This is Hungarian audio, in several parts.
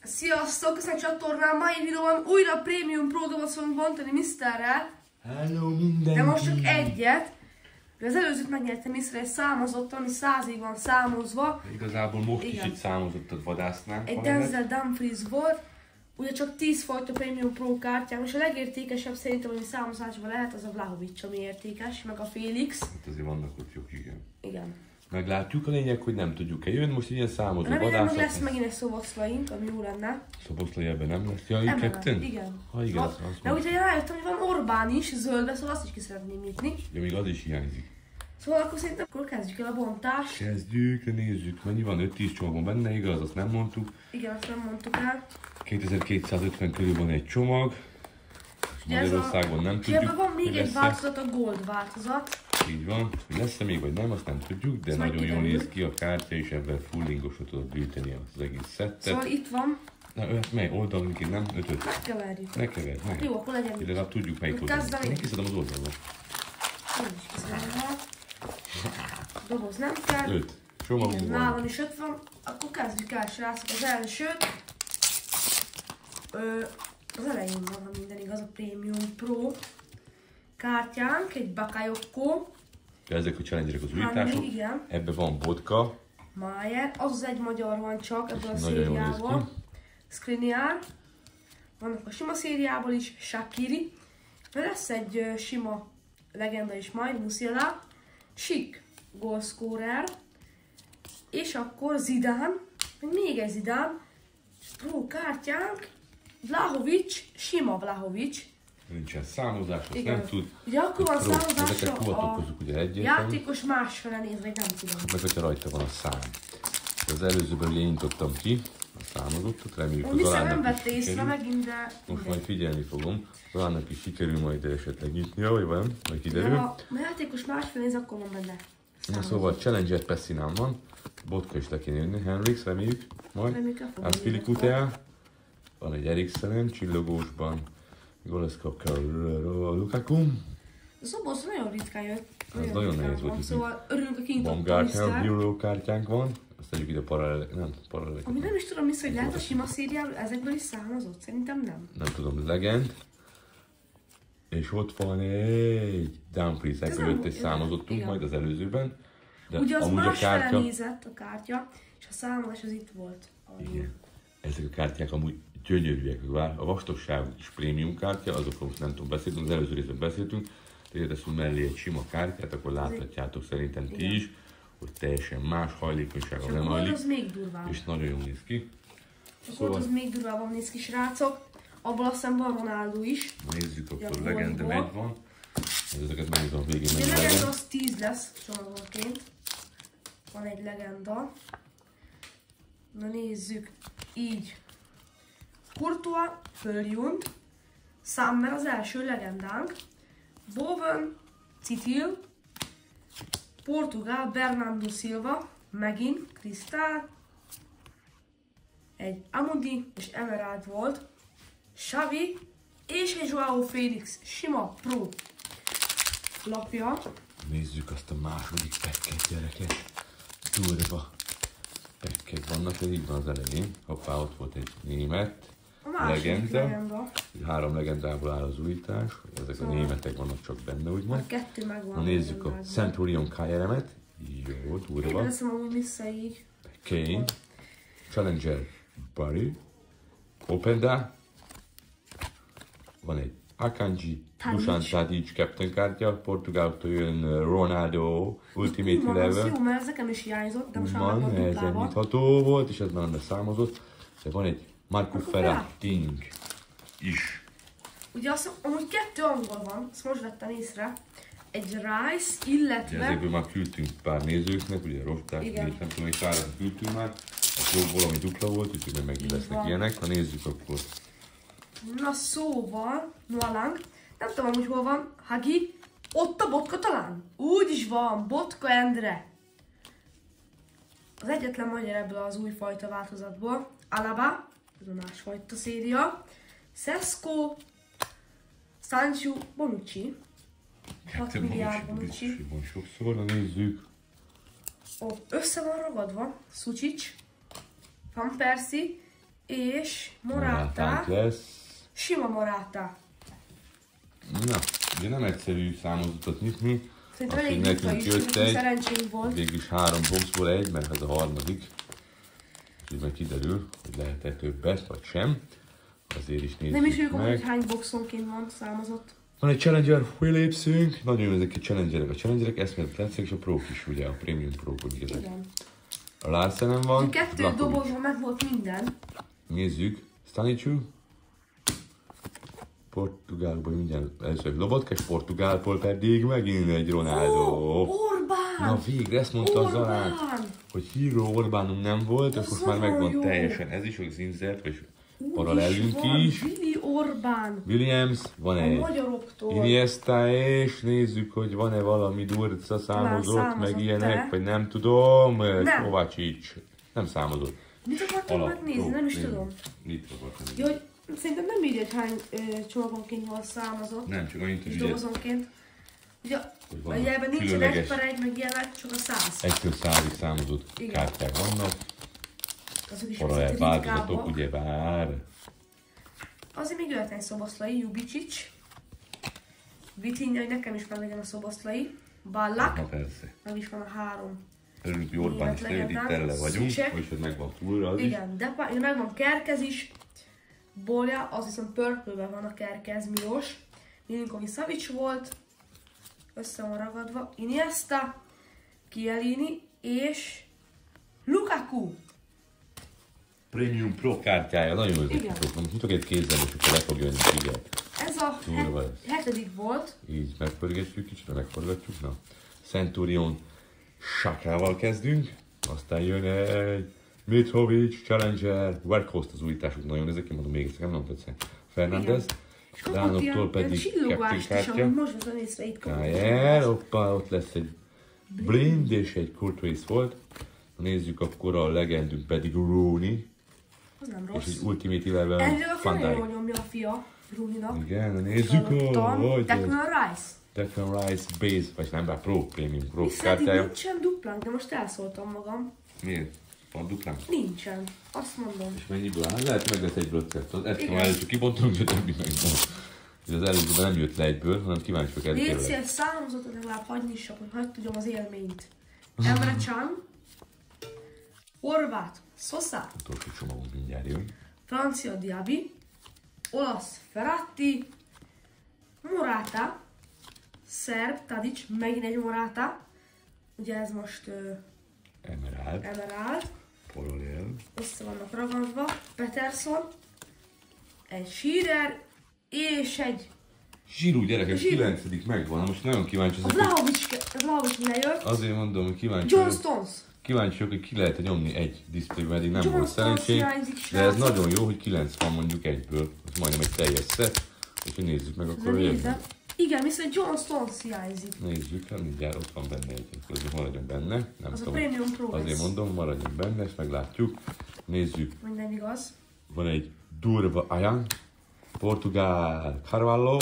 Sziasztok! Köszönöm a csatornán, mai videóban újra Premium Pro dobozt fogunk bontani Mr.-rel. Hello mindenki! De most csak egyet. Az előzőt megnyertem Mr. egy számozott, ami 100-ig van számozva. Igazából most is egy számozottat vadásznánk. Egy Denzel Dumfries volt. Ugye csak 10 fajta Premium Pro kártyám, és a legértékesebb szerintem, ami számozásban lehet, az a Vlahovic, ami értékes, meg a Felix. Hát azért vannak ott jók, igen. Igen. Meglátjuk, a lényeg, hogy nem tudjuk-e jönni, most ilyen számozó Remélem, vadászat. hogy lesz megint egy szoboszlaink, ami jó lenne. Szoboszlai ebben nem lesz. Ja, Ebben ketten? igen. Ha igen, azt de ugye rájöttem, hogy van Orbán is zöldbe, szóval azt is ki szeretném nyitni. Ja, még az is hiányzik. Szóval akkor szerintem akkor kezdjük el a bontást. Kezdjük, nézzük, mennyi van, 5-10 csomag van benne, igaz, azt nem mondtuk. Igen, azt nem mondtuk el. 2250 körül van egy csomag. Magyarországon nem tudjuk. Ebben van még hogy egy lesz-e. változat, a Gold változat. Így van, hogy lesz-e még vagy nem, azt nem tudjuk, de Szóval nagyon jól kiderül. néz ki a kártya, és ebben fullingosra tudod gyűjteni az egész szettet. Szóval itt van. Na, mely oldalunként nem? 5-5. Keverjük. Ne keverd, ne. Jó, akkor legyen. Így legalább tudjuk melyik Akkor oldalon. kezdem Én én. kiszedem az oldalon. Én is kiszedem. Doboz nem kell. 5. Csomagunk Igen, van. nálam is 5 van. Akkor kezdjük el, srácok, az elsőt. Az elején van, ha minden igaz, a Premium Pro kártyánk, egy Bakayoko, Ezek a challenge-ek az újítások. igen. Ebben van vodka. Mayer, az egy magyar van csak ebből a nagyon jól néz szériából. Skriniar. Vannak a sima szériából is, Shaqiri. Lesz egy sima legenda is majd, Musiala. Chic goalscorer. És akkor Zidane. Meg még egy Zidane. Pro kártyánk. Vlahovic, sima Vlahovic. Nincsen számozás, azt Igen. nem tud. Ugye akkor van Pro, számozásra ezeket a kuvatokkozunk ugye egyértelmű. játékos másfele néz, vagy nem tudom. Meg hogyha rajta van a szám. Az előzőben ugye nyitottam ki a számozottat, reméljük az Viszont nem Alánnak vette is észre sikerül. megint, de... Most majd figyelni fogom. Alánnak is sikerül majd esetleg nyitnia, vagy van, vagy kiderül. Ha a játékos másfele néz, akkor van benne. Na, szóval Challenger Pessinám van, Botka is le kéne jönni, Henriks, reméljük majd. Reméljük, el fogom Aspilicueta, van egy Eriksenem, csillogósban, Goleska Lukaku, A szobosz nagyon ritkán jött. Ez nagyon ritkán nehéz volt van, jutni. Szóval örülünk, hogy kinyitottam Baumgartner, Mr. Hero kártyánk van, azt tegyük ide paraleleket. Ami nem is tudom, Mr. hogy lehet a sima szériából ezekből is számozott? Szerintem nem. Nem tudom, Legend. És ott van egy Dumfries, Ez ebből nem 5 volt- számozottunk igen. majd az előzőben. De Ugye az amúgy a másfele kártya, nézett a kártya, és a számolás az itt volt. igen, ezek a kártyák amúgy gyönyörűek. A vastagságú kis prémium kártya, azokról most nem tudom beszélni, az előző részben beszéltünk. Tehát teszünk mellé egy sima kártyát, akkor láthatjátok szerintem ti Igen. is, hogy teljesen más hajlékonysága És nem a gold hajlik, az még durvább. és nagyon jól néz ki. A gold Szóval az még durvábban néz ki, srácok. Abból azt hiszem van Ronaldo is. nézzük, Ja, akkor Legend goldból. megy van. Ezeket megnézem a végén, Ugye mennyi legenda Legend. az 10 lesz csomagonként. Van egy legenda. Na nézzük. Így. Courtois, Följund. Summer az első legendánk. Bowen, Citil. Portugál, Bernardo Silva. Megint, Cristal. Egy Amudi és Emerald volt. Xavi. És egy Joao Felix. Sima Pro lapja. Nézzük azt a második pekket, gyerekek. Durva pekkek vannak, ez így van az elején. Hoppá, ott volt egy német. A második legenda. 3 legendából áll az újítás. Ezek a németek vannak csak benne, A úgymond. 2 megvan. Na nézzük a legendákban. Centurion KRM-et. Jó, Én durva. veszem amúgy vissza így. Kane. Challenger Barry. Openda. Van egy Akanji. Tadic. Dusan Tadic Captain kártya. Portugáltól jön Ronaldo Ultimate Van, az 11. jó, mert ez nekem is hiányzott, de most már Van, megvan ez egy duplával. nyitható volt, és ez már nem számozott. De van egy Marco Marco Verratti is. Ugye azt mondom, amúgy 2 angol van, ezt most vettem észre. Egy Rice, illetve... Ezekből már küldtünk pár nézőknek, ugye Rostás, Igen. nem tudom, hogy párat küldtünk már. A valami dupla volt, úgyhogy meg megint Így lesznek van. ilyenek. Ha nézzük akkor. Na szóval, Noalang, nem tudom amúgy hol van, Hagi, ott a Botka talán? Úgy is van, Botka Endre. Az egyetlen magyar ebből az újfajta változatból. Alaba, ez a másfajta széria. Sesko, Sancho, Bonucci. 6 milliárd Bonucci. Van sokszor, na nézzük. Ó, össze van ragadva. Sucic, Van Persie, és Morátánk Morata, lesz. sima Morata. Na, ugye nem egyszerű számozatot nyitni. Szerintem Azt, hogy elég nyitva nekünk is, jött nekünk egy, szerencsénk volt. végülis 3 boxból egy, mert ez a harmadik. Úgyhogy majd kiderül, hogy lehet-e többet, vagy sem. Azért is nézzük Nem is tudjuk, hogy meg. hány boxonként van számozott. Van egy Challenger Philipsünk, nagyon jó ezek a Challengerek. A Challengerek eszméletlen tetszek, és a Pro is, ugye, a Premium Pro ezek. Igen. A Larsenem van, A kettő Blakovic. dobozban meg volt minden. Nézzük, Stanichu. Portugálból mindjárt először Lobotka, és Portugálból pedig megint egy Ronaldo. Orbán! Na végre, ezt mondta a Zalán, Orbán! hogy Hero Orbánunk nem volt, és most már nagyon megvan jó. teljesen ez is, hogy Zinzert, és Úgy paralelünk van, is. Willy Orbán! Williams, van A egy magyaroktól. Iniesta, és nézzük, hogy van-e valami durca számozott, meg számozott-e? ilyenek, vagy nem tudom. Nem. Kovácsics. Nem számozott. Mit akartam megnézni? Nem is tudom. Mit akartam? Jó, hogy szerintem nem írja, hogy hány csomagonként van számozott. Nem, csak annyit, hogy És ugye dobozonként. Ugye, hogy vannak ugye ebben nincsen különleges 1/1, meg ilyenek, csak a 100. 1-től 100-ig számozott Igen. kártyák vannak. Azok is Paralel viszont változatok, ritkábbak. ugye bár. Azért még jöhet egy Szoboszlai, Jubicic. Vitinha, hogy nekem is meglegyen a Szoboszlai. Ballak, Na persze. meg is van a 3. Örülünk, hogy Orbán is Német tényleg itt legendám. tele vagyunk, Szücsek. vagyis hogy megvan túlra az is. Igen, de megvan Kerkez is. Bolja, az viszont pörkölben van a Kerkez, Milos. Milinkovic Savic volt. Össze van ragadva. Iniesta, Chiellini és Lukaku. Premium Pro kártyája, nagyon jó Igen. ezek. Most mutok egy kézzel, és akkor le fog jönni, figyelj. Ez a Durva ez. 7. volt. Így megpörgetjük, kicsit megforgatjuk. Na. Centurion Sakával kezdünk. Aztán jön egy Mitrovic, Challenger, Werkhost az újításuk nagyon ezek, én mondom még egyszer, nem tetszett. Fernandez, És kapott Dánoktól ilyen pedig csillogást is, kártya. amit most veszem észre, itt kapott. Kajer, hoppá, ott lesz egy Blind és egy Courtois volt. Nézzük akkor a legendünk pedig Rooney, Az nem és egy rossz. Ultimate Eleven Ennél a Van nagyon Dijk. jól nyomja a fia, Rooney-nak. Igen, nézzük, hogy Declan Rice. Declan Rice Base, vagy nem, bár Pro, Premium Pro Viszont itt kártyája. nincsen duplánk, de most elszóltam magam. Miért? Van duplán? Nincsen. Azt mondom. És mennyiből? Hát lehet, meg lesz egyből recept. Ezt Igen. tudom először kibontunk, hogy többi meg van. Ez az előzőben nem jött le egyből, hanem kíváncsi vagyok Légy elkérlek. szíves számozatot legalább hagyni is, hogy hagyd tudjam az élményt. Emre Can, Horvát, Sosa, Utolsó csomagunk mindjárt jön. francia Diaby, olasz Ferrati, Morata, szerb Tadic, megint egy Morata, ugye ez most Emerald, Emerald, Parallel. össze vannak ragadva, Peterson, egy Shearer, és egy Zsirú gyerekek, Zsirú. 9. megvan. Na most nagyon kíváncsi a vagyok. Vlahovic lejött, Azért mondom, hogy kíváncsi John vagyok. Stones. Kíváncsi vagyok, hogy ki lehet nyomni egy diszplébe, eddig nem John volt Stones szerencsém. hiányzik, De ez srácok. nagyon jó, hogy 9 van mondjuk egyből. Ez majdnem egy teljes szett. Úgyhogy nézzük meg De akkor, hogy nézem. jön. Igen, viszont John Stones hiányzik. Nézzük, hát mindjárt ott van benne egy, azért maradjon benne. Nem Az a tudom, Premium Pro azért lesz. mondom, maradjon benne, ezt meglátjuk. Nézzük, Minden igaz. van egy durva Ayan, Portugál Carvalho.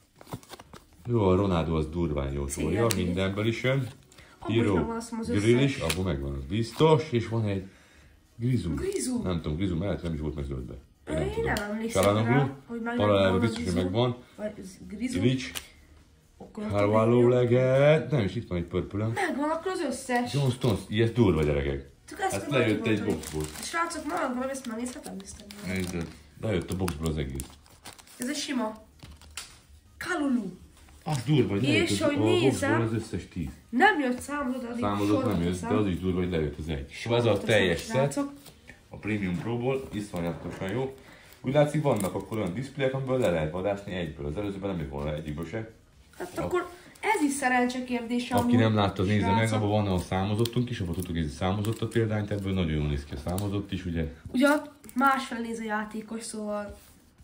Jó, a Ronaldo az durván jó tolja, Célja. mindenből is jön. Abban is Hero, megvan, azt mondom, az Grill is, összes. abban megvan, az biztos, és van egy Grizu. Grizu. Nem tudom, Grizu mellett nem is volt meg zöldbe. Én nem emlékszem Chalhanoglu, rá, hogy megvan paralelben a biztos, hogy Grizu. megvan. Vagy ez Grizu. Ilic, Akkor ott Carvalho a leget, nem is itt van egy pörpülem. megvan akkor az összes. John Stones, ilyet durva gyerekek. Csak ezt Hát tudom, lejött hogy egy mondani. boxból. Srácok, maradva, ezt megnézhetem biztos. Nézd, lejött a boxból az egész. Ez egy sima. Kalulu. Az durva, hogy lejött És az, hogy a nézem- boxból az összes 10. Nem jött számozat, addig Számozat nem jött, de az is durva, hogy lejött az egy. Szóval ez a teljes szett, a Premium Pro-ból, iszonyatosan jó. Úgy látszik, vannak akkor olyan diszplék, amiből le lehet vadászni egyből. Az előzőben nem jött volna egyikből se. Hát akkor ez is szerencse kérdése. Aki amúgy, nem látta, az nézze meg, srácok. abban van a számozottunk is, abban tudtuk egy számozottat példányt, ebből nagyon jól néz ki a számozott is, ugye? Ugye ott másfél néz a játékos, szóval...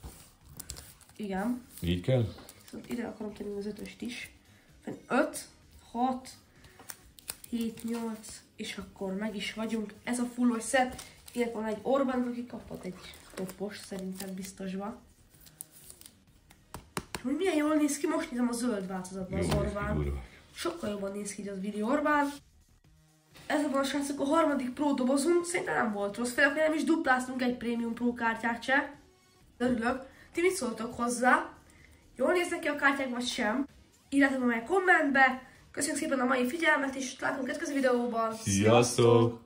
Igen. Így kell? Szóval ide akarom tenni az 5-öst is. 5, 6, 7, 8, és akkor meg is vagyunk. Ez a fullos set. Illetve van egy Orbán, aki kapott egy topos, szerintem biztosban. És hogy milyen jól néz ki, most nézem a zöld változatban az Jó néz ki, Orbán. durva. Sokkal jobban néz ki így az Willy Orbán. ez van a srácok a harmadik Pro dobozunk, szerintem nem volt rossz, főleg nem is dupláztunk egy Premium Pro kártyát se. Örülök. Ti mit szóltok hozzá? Jól néznek ki a kártyák vagy sem? Írjátok meg a kommentbe. Köszönjük szépen a mai figyelmet, és találkozunk a következő videóban. Sziasztok!